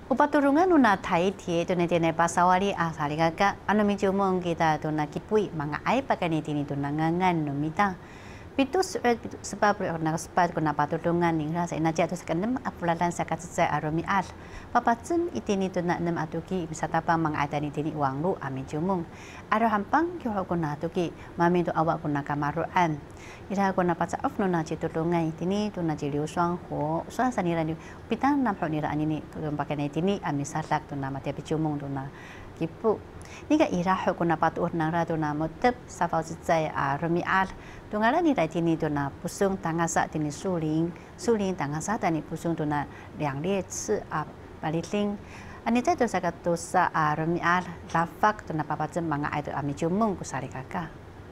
Upaturungan nuna thai tie tu nanti na pasawari asali kaka anu mijumong kita tu na kipui mga ay pakaniti tu na ngangan no mita. Pitus sebab na sepat kuna patulungan ning rasa inaja tu sekenem apulalan sakat aromi al. Papatsen itini tu na nem atuki misatapa mga ay tani uang lu ami jumong. Aro hampang kyo kuna atuki mami tu awak kuna kamaruan. Ira kuna patsa of no na citulungan itini tu na jiliu suang ho suang sanira ni pitang nampak nira anini pakai itini ami salak tu na mati picumong tu na kipu. Niga iraho kuna patuh nang ratu na motep safau sitsai aromi al. Tungala ni rai tini tu na pusung tangasa tini suling tangasa tani pusung tu na liang lie ci baliling. Ani tu sakatusa aromi al lafak tu na papajem mga ai tu ami jumung kusari kaka.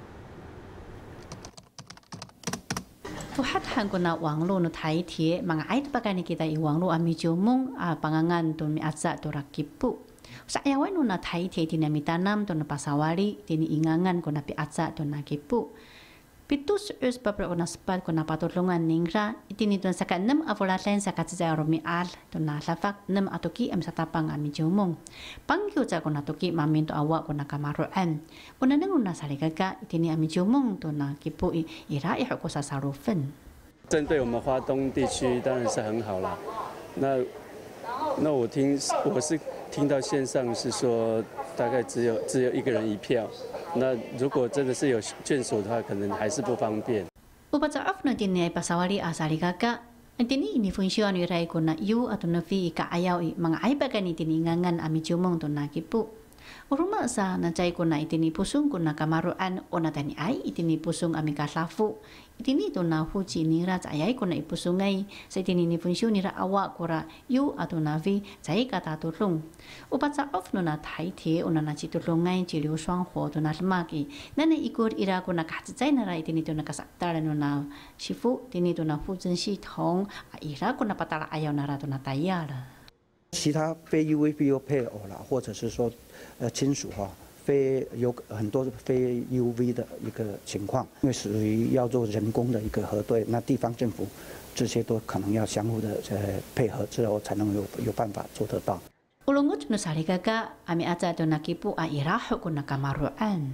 Tuhat hang kuna wang lu no thai tie mga ai pakani kita i wang lu ami jumung pangangan tu mi atsa tu rakipu. Sayawan nuna thai tie tina mitanam tu na pasawari tini ingangan kuna pi atsa tu na kipu. Pitus us papra una spat kuna patulungan ningra itini tu sakat nem avulatan sakat sa romi al tu na lafak nem atuki am satapang ami jumong. Pangkyu sa kuna tuki mamin tu awak kuna kamaruan. Una nang una salikaga itini ami jumong tu na kipu ira iho ko sa sarufen. 针对我们花东地区当然是很好啦。那我是听到线上是说大概只有一个人一票。那如果真的是有眷属的话，可能还是不方便。 Upacaaf na din ay pasawali asali kaka. Ang tini ini funksyon ni ray ko na yu at nafi ikaayaw mga ay bagani tiningangan ami jumong to nakipu. Uruma sa nancay ko na itini pusong ko na kamaruan o natani ay itini pusong ami kaslafu. Itini to na huji nira sa ayay ko na ipusungay sa itini ni funksyon nira awa ko ra yu at nafi sa katatulong. Upat sa off no na thai tie o na nachitulungay jiliu suang ho to na lamaki. Nana ikot ira ko na katsay na ra itini to na kasaktaran no na shifu tini to na hujin si tong ira ko na patala ayaw na ra to na tayara. 其他非 UVB 配偶啦，或者是说亲属哈，有很多非 UV 的一个情况，因为属于要做人工的一个核对，那地方政府这些都可能要相互的配合之后才能有办法做得到。 Ulungot no sari kaka ami aca to nakipu a iraho ko na kamaruan.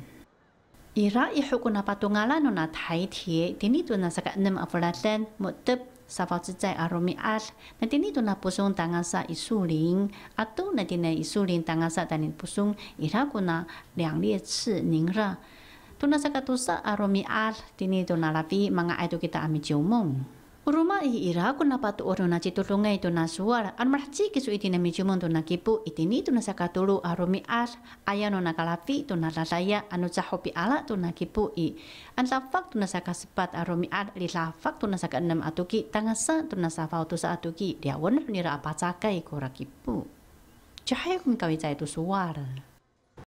Ira iho ko na patungalan no na thai tie tini to na saka nem afulatan motep safau sitsai aromi al na tini to na pusung tangasa isuling atau na tini isuling tangasa tanin pusung ira ko na liang lie ci ningra to na saka tusa aromi al tini to na lapi mga ay to kita ami jumong. Uruma ira ko na patuoro na citulungay to na suwar an marhaci kisu iti na mijumon to na kipu itini to na sakatulu aromi al ayano na kalapi to na lalaya anu cahopi ala to na kipu an lafak to na sakasepat aromi al li lafak to na sakanam atuki tangasa to na safau to sa atuki diawon nira apa cakai ko rakipu cahaya kung kawicay to suwar.